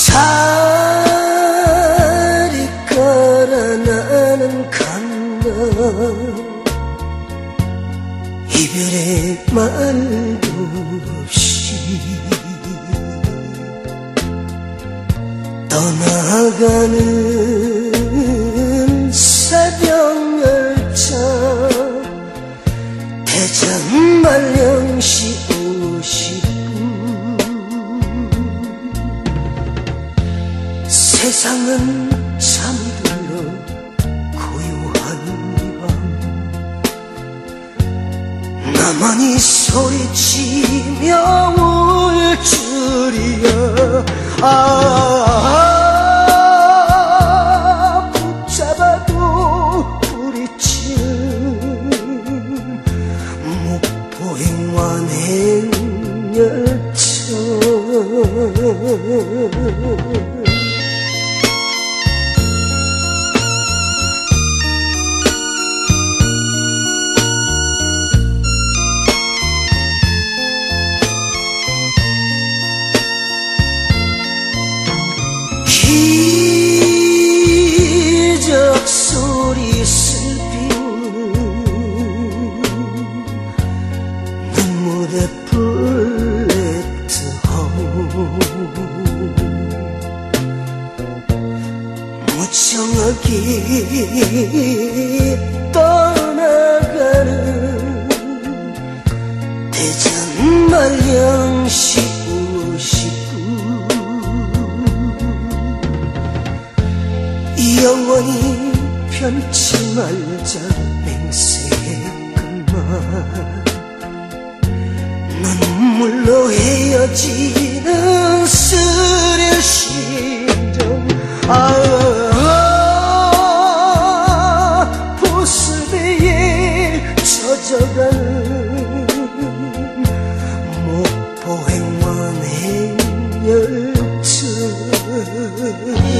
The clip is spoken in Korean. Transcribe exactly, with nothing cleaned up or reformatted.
살이 깔아 나는 간다. 이별의 말도 없이 떠나가는 새벽 열차. 대전 말령시 오십 분. 세상은 잠들어 고요한 이 밤. 나만이 소리치며 울 줄이야. 아, 붙잡아도 부딪힌 목포행완행 열차. 기적 소리 슬피우는 눈물의 플랫홈. 무정하게 떠나가는 대전 말령시 오십 분. 영원히 편치 말자 맹세했건만 눈물로 헤어지는 쓰레 심정. 아, 보스대에 젖어가는 목포행완행 열차.